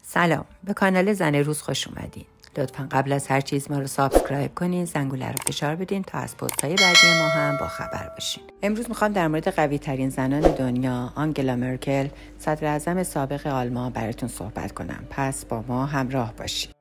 سلام، به کانال زن روز خوش اومدین. لطفاً قبل از هر چیز ما رو سابسکرایب کنین، زنگوله رو فشار بدین تا از پست‌های بعدی ما هم با خبر باشین. امروز میخوام در مورد قوی ترین زنان دنیا، آنگلا مرکل، صدر اعظم سابق آلمان براتون صحبت کنم. پس با ما همراه باشین.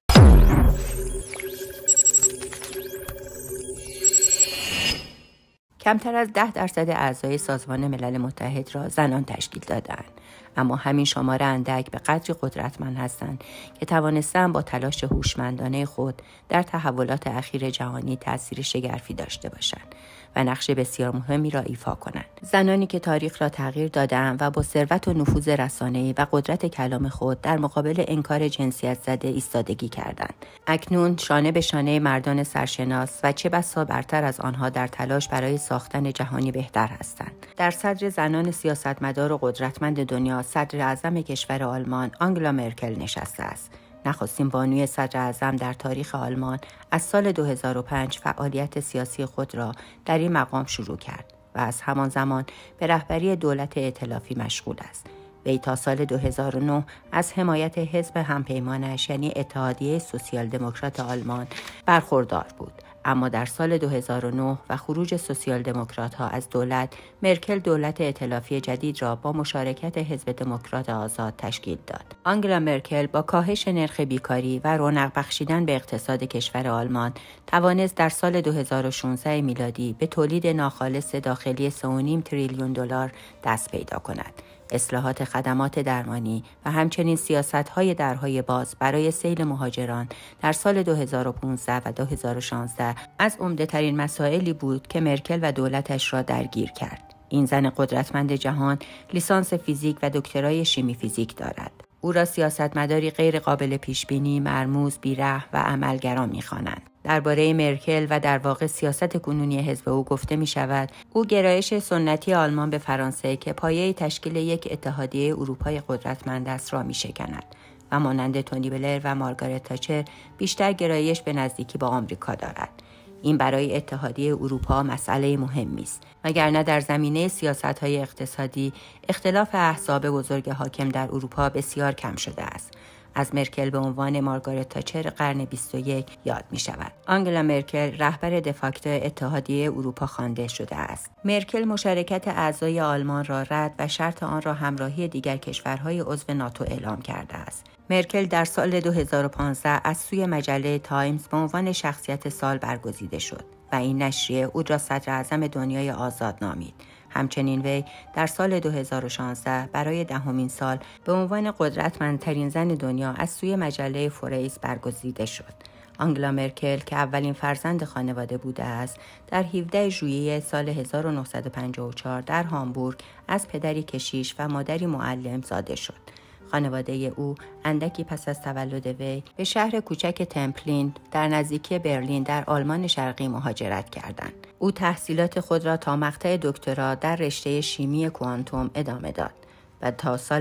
کمتر از 10% اعضای سازمان ملل متحد را زنان تشکیل دادند، اما همین شمار اندک به قدری قدرتمند هستند که توانستند با تلاش هوشمندانه خود در تحولات اخیر جهانی تأثیر شگرفی داشته باشند و نقش بسیار مهمی را ایفا کنند. زنانی که تاریخ را تغییر دادند و با ثروت و نفوذ رسانه‌ای و قدرت کلام خود در مقابل انکار جنسیت زده ایستادگی کردند. اکنون شانه به شانه مردان سرشناس و چه بسا برتر از آنها در تلاش برای ساختن جهانی بهتر هستند. در صدر زنان سیاستمدار و قدرتمند دنیا صدر اعظم کشور آلمان آنگلا مرکل نشسته است. نخستین بانوی صدر اعظم در تاریخ آلمان از سال 2005 فعالیت سیاسی خود را در این مقام شروع کرد و از همان زمان به رهبری دولت ائتلافی مشغول است. وی تا سال 2009 از حمایت حزب همپیمانش یعنی اتحادیه سوسیال دموکرات آلمان برخوردار بود. اما در سال 2009 و خروج سوسیال دموکرات ها از دولت، مرکل دولت ائتلافی جدید را با مشارکت حزب دموکرات آزاد تشکیل داد. آنگلا مرکل با کاهش نرخ بیکاری و رونق بخشیدن به اقتصاد کشور آلمان توانست در سال 2016 میلادی به تولید ناخالص داخلی 3.5 تریلیون دلار دست پیدا کند. اصلاحات خدمات درمانی و همچنین سیاست‌های درهای باز برای سیل مهاجران در سال 2015 و 2016 از عمده‌ترین مسائلی بود که مرکل و دولتش را درگیر کرد. این زن قدرتمند جهان لیسانس فیزیک و دکترای شیمی فیزیک دارد. او را سیاستمداری غیر قابل پیشبینی، مرموز، بی‌رحم و عملگرا می‌خوانند. درباره مرکل و در واقع سیاست کنونی حزب او گفته می شود او گرایش سنتی آلمان به فرانسه که پایه تشکیل یک اتحادیه اروپای قدرتمند است را می شکند و مانند تونی بلر و مارگارت تاچر بیشتر گرایش به نزدیکی با آمریکا دارد. این برای اتحادیه اروپا مسئله مهمی است، وگرنه در زمینه سیاست‌های اقتصادی اختلاف احزاب بزرگ حاکم در اروپا بسیار کم شده است. از مرکل به عنوان مارگارت تاچر قرن 21 یاد می شود. آنگلا مرکل رهبر دفاکتو اتحادیه اروپا خوانده شده است. مرکل مشارکت اعضای آلمان را رد و شرط آن را همراهی دیگر کشورهای عضو ناتو اعلام کرده است. مرکل در سال 2015 از سوی مجله تایمز به عنوان شخصیت سال برگزیده شد و این نشریه او را صدر اعظم دنیای آزاد نامید. همچنین وی در سال 2016 برای 10مین سال به عنوان قدرتمندترین زن دنیا از سوی مجله فوریس برگزیده شد. آنگلا مرکل که اولین فرزند خانواده بوده است، در 17 ژوئیه سال 1954 در هامبورگ از پدری کشیش و مادری معلم زاده شد. خانواده او اندکی پس از تولد وی به شهر کوچک تمپلین در نزدیکی برلین در آلمان شرقی مهاجرت کردند. او تحصیلات خود را تا مقطع دکترا در رشته شیمی کوانتوم ادامه داد و تا سال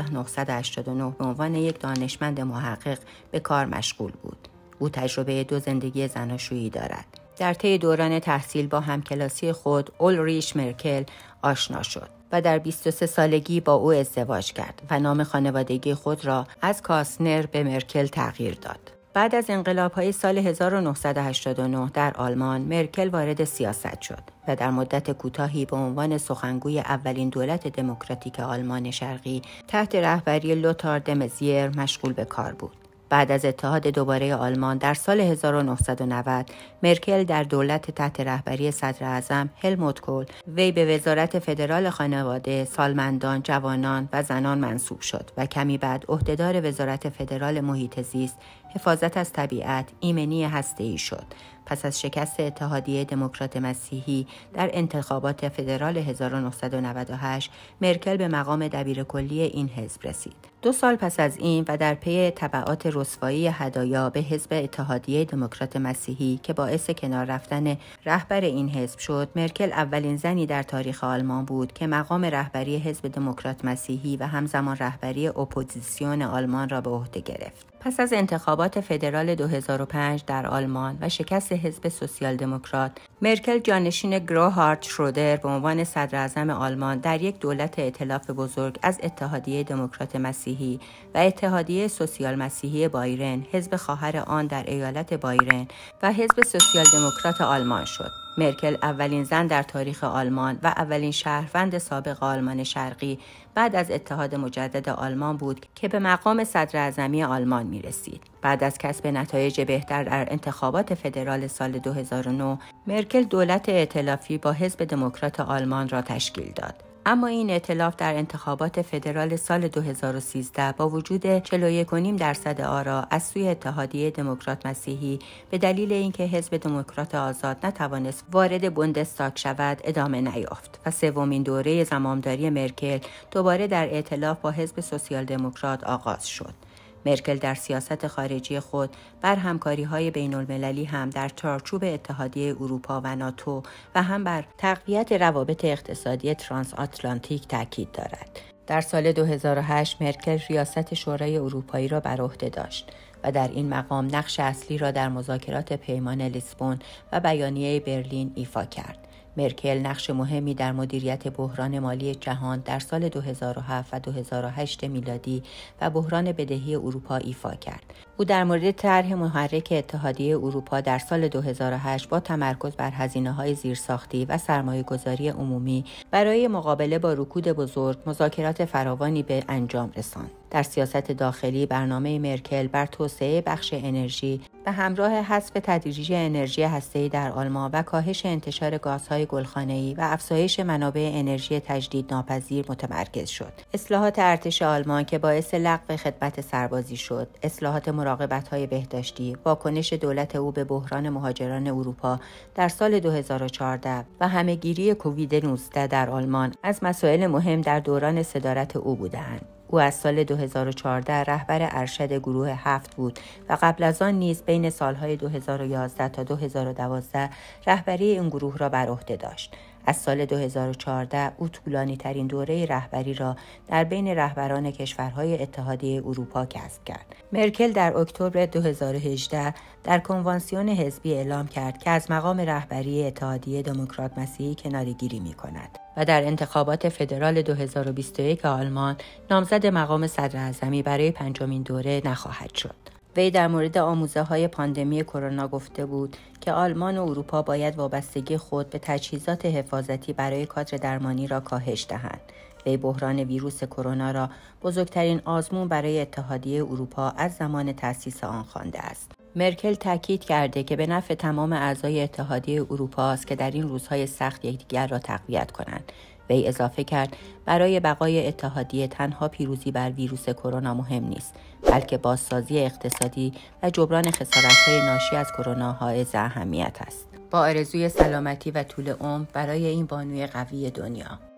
1989 به عنوان یک دانشمند محقق به کار مشغول بود. او تجربه 2 زندگی زناشویی دارد. در طی دوران تحصیل با همکلاسی خود اولریش مرکل آشنا شد و در 23 سالگی با او ازدواج کرد و نام خانوادگی خود را از کاسنر به مرکل تغییر داد. بعد از انقلاب‌های سال 1989 در آلمان، مرکل وارد سیاست شد و در مدت کوتاهی به عنوان سخنگوی اولین دولت دموکراتیک آلمان شرقی تحت رهبری لوتار دمزیر مشغول به کار بود. بعد از اتحاد دوباره آلمان در سال 1990 مرکل در دولت تحت رهبری صدر اعظم هلموت کول وی به وزارت فدرال خانواده، سالمندان، جوانان و زنان منصوب شد و کمی بعد عهدهدار وزارت فدرال محیط زیست، حفاظت از طبیعت، ایمنی هسته‌ای شد. پس از شکست اتحادیه دموکرات مسیحی در انتخابات فدرال 1998 مرکل به مقام دبیرکلی این حزب رسید. 2 سال پس از این و در پی تبعات رسوایی هدایا به حزب اتحادیه دموکرات مسیحی که باعث کنار رفتن رهبر این حزب شد، مرکل اولین زنی در تاریخ آلمان بود که مقام رهبری حزب دموکرات مسیحی و همزمان رهبری اپوزیسیون آلمان را به عهده گرفت. پس از انتخابات فدرال 2005 در آلمان و شکست حزب سوسیال دموکرات، مرکل جانشین گروهارد شرودر به عنوان صدراعظم آلمان در یک دولت ائتلاف بزرگ از اتحادیه دموکرات مسیحی و اتحادیه سوسیال مسیحی بایرن، حزب خواهر آن در ایالت بایرن و حزب سوسیال دموکرات آلمان شد. مرکل اولین زن در تاریخ آلمان و اولین شهروند سابق آلمان شرقی بعد از اتحاد مجدد آلمان بود که به مقام صدراعظمی آلمان می رسید. بعد از کسب نتایج بهتر در انتخابات فدرال سال 2009، مرکل دولت ائتلافی با حزب دموکرات آلمان را تشکیل داد. اما این ائتلاف در انتخابات فدرال سال 2013 با وجود 41.5% آرا از سوی اتحادیه دموکرات مسیحی به دلیل اینکه حزب دموکرات آزاد نتوانست وارد بوندستاگ شود ادامه نیافت و سومین دوره زمامداری مرکل دوباره در ائتلاف با حزب سوسیال دموکرات آغاز شد. مرکل در سیاست خارجی خود بر همکاری‌های بین‌المللی هم در چارچوب اتحادیه اروپا و ناتو و هم بر تقویت روابط اقتصادی ترانس آتلانتیک تاکید دارد. در سال 2008 مرکل ریاست شورای اروپایی را بر عهده داشت و در این مقام نقش اصلی را در مذاکرات پیمان لیسبون و بیانیه برلین ایفا کرد. مرکل نقش مهمی در مدیریت بحران مالی جهان در سال 2007 و 2008 میلادی و بحران بدهی اروپا ایفا کرد. او در مورد طرح محرک اتحادیه اروپا در سال 2008 با تمرکز بر هزینه‌های زیرساختی و سرمایه‌گذاری عمومی برای مقابله با رکود بزرگ مذاکرات فراوانی به انجام رساند. در سیاست داخلی برنامه مرکل بر توسعه بخش انرژی به همراه حذف تدریجی انرژی هسته‌ای در آلمان و کاهش انتشار گازهای گلخانه‌ای و افزایش منابع انرژی تجدیدناپذیر متمرکز شد. اصلاحات ارتش آلمان که باعث لغو خدمت سربازی شد، اصلاحات مراقبت‌های بهداشتی، واکنش دولت او به بحران مهاجران اروپا در سال 2014 و همه‌گیری کووید 19 در آلمان از مسائل مهم در دوران صدارت او بودند. او از سال 2014 رهبر ارشد گروه 7 بود و قبل از آن نیز بین سالهای 2011 تا 2012 رهبری این گروه را بر عهده داشت. از سال 2014 او طولانی ترین دوره رهبری را در بین رهبران کشورهای اتحادیه اروپا کسب کرد. مرکل در اکتبر 2018 در کنوانسیون حزبی اعلام کرد که از مقام رهبری اتحادیه دموکرات مسیحی کناره‌گیری می‌کند و در انتخابات فدرال 2021 آلمان نامزد مقام صدراعظمی برای پنجمین دوره نخواهد شد. وی در مورد آموزه‌های پاندمی کرونا گفته بود که آلمان و اروپا باید وابستگی خود به تجهیزات حفاظتی برای کادر درمانی را کاهش دهند. وی بحران ویروس کرونا را بزرگترین آزمون برای اتحادیه اروپا از زمان تأسیس آن خوانده است. مرکل تاکید کرده که به نفع تمام اعضای اتحادیه اروپا است که در این روزهای سخت یکدیگر را تقویت کنند. وی اضافه کرد برای بقای اتحادیه تنها پیروزی بر ویروس کرونا مهم نیست، بلکه بازسازی اقتصادی و جبران خسارت‌های ناشی از کرونا حائز اهمیت است. با آرزوی سلامتی و طول عمر برای این بانوی قوی دنیا.